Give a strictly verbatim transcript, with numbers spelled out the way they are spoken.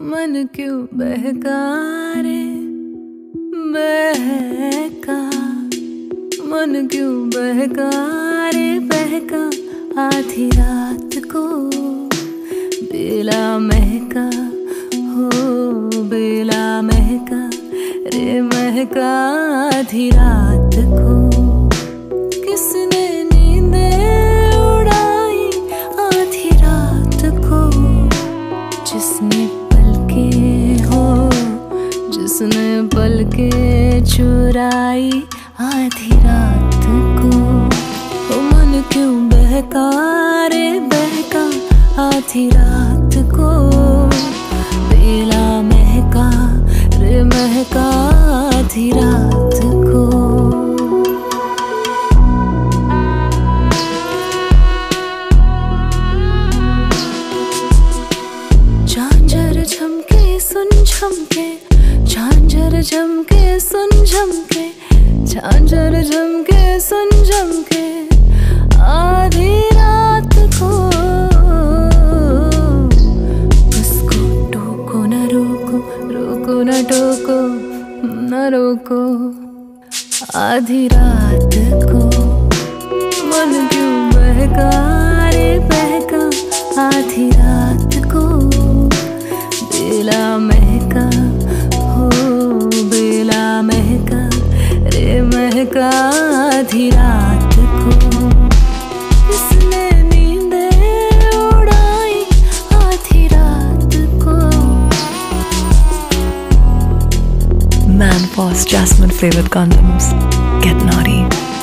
मन क्यों बहका रे बहका, मन क्यों बहका रे बहका, आधी रात को बेला महका, हो बेला महका रे महका, आधी रात को किसने नींदे उड़ाई आधी रात को, जिसने पलके हो जिसने पलके चुराई आधी रात को। ओ मन क्यों बहका रे बहका, आधी रात को बेला महका रे महका, आधी रात को। झांझर झमके सुन झमके, झांझर झमके सुन झमके, झांझर झमके सुन झमके, आधी रात को उसको टोको न रोको, रोको न टोको न रोको, आधी रात को मन क्यों बहका रे बहका, आधी रात को बेला महका, हो बेला महका रे महका, आधी रात को किसने नींदे उड़ाई आधी रात को। Manforce Jasmine flavored condoms. Get naughty.